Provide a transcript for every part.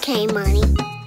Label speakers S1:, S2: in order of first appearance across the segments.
S1: Okay, money.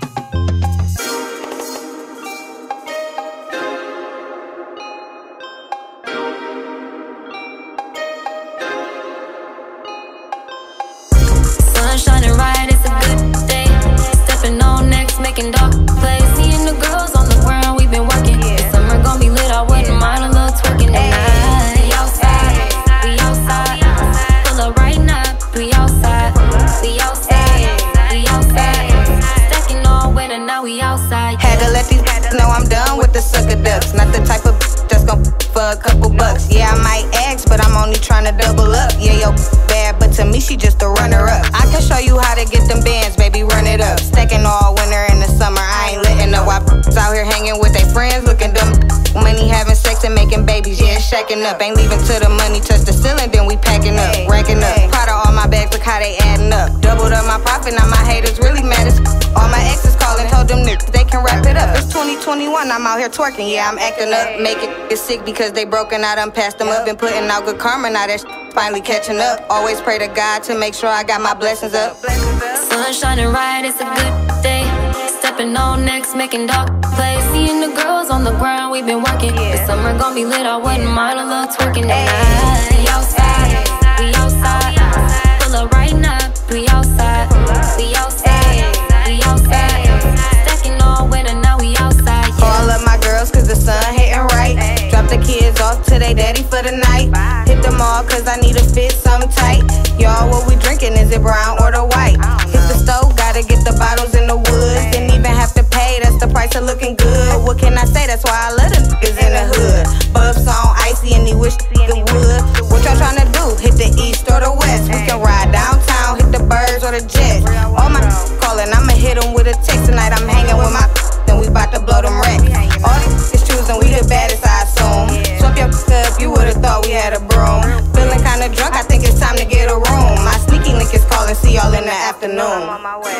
S2: Sun shining bright, it's a good day. Stepping on next, making dark plays. Seeing the girls on the ground, we've been working. The summer gon' be lit, I wouldn't mind a little twerking tonight. We outside, we outside. Pull up right now, we outside, we outside, we outside. Stacking all winter, now we outside.
S3: Had to let these know I'm done with the sucker ducks. Not the type of that's gon' for a couple bucks. Yeah, I might ask, but I'm only tryna double up. Yeah, yo, bad, but to me she just a runner-up. I can show you how to get them bands, baby, run it up. Stacking all winter and the summer, I ain't letting up. While out here hanging with their friends, looking dumb. Money, having sex and making babies, yeah, shacking up. Ain't leaving till the money touch the ceiling, then we packing up, racking up. Proud of all my bags, look how they adding up. Doubled up my profit, now my haters really mad as all my exes calling, told them niggas they can wrap it up. It's 2021, I'm out here twerking, yeah, I'm acting up. Making it sick because they broken out, I'm passed them up. Been putting out good karma, now that finally catching up. Always pray to God to make sure I got my blessings up.
S2: Sun shining bright, it's a good day. Stepping on next, making dark plays. Seeing the girls on the ground, we've been working. The summer gon' be lit, I wouldn't mind a little twerking tonight. We outside, we outside. Pull up right now, we outside, we outside, we outside. Stacking all winter, now we outside, yeah.
S3: All of my girls, cause the sun hitting right. Drop the kids off to they daddy for the night. Hit them all cause I need a fit, something tight. Y'all, what we drinking, is it brown or the white? Hit the stove, gotta get the bottles in the woods. Didn't even have to pay, that's the price of looking good. What can I say, that's why I love the niggas in the hood. Buffs on icy and he wish the would. What y'all tryna do, hit the east or the west? We can ride downtown, hit the birds or the jets. All my calling, I'ma hit them with a text tonight. I'm hanging with my then we bout to blow them racks. All these is choosing, we the baddest, I assume. Swap your up, you would've thought we had a broom. Feeling kinda drunk, I think it's time to get a room. My sneaky link is calling, see y'all in the afternoon.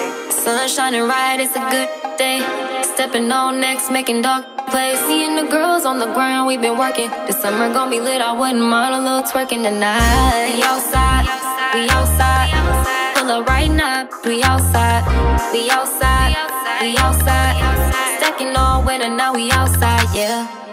S2: Sun shining bright, it's a good day. Stepping on next, making dark plays. Seeing the girls on the ground, we've been working. The summer gon' be lit, I wouldn't mind a little twerking tonight. We outside, we outside. Pull up right now, we outside, we outside, we outside. Stacking all winter, now we outside, yeah.